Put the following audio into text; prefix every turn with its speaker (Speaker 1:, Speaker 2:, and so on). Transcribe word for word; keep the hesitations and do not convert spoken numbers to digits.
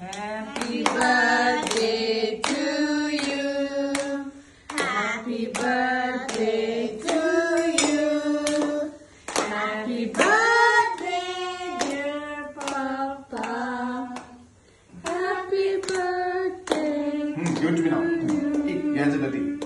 Speaker 1: Happy birthday to you. Happy birthday to you. Happy birthday, dear Papa. Happy birthday.
Speaker 2: Hmm, give it to me now. Hey, hands up,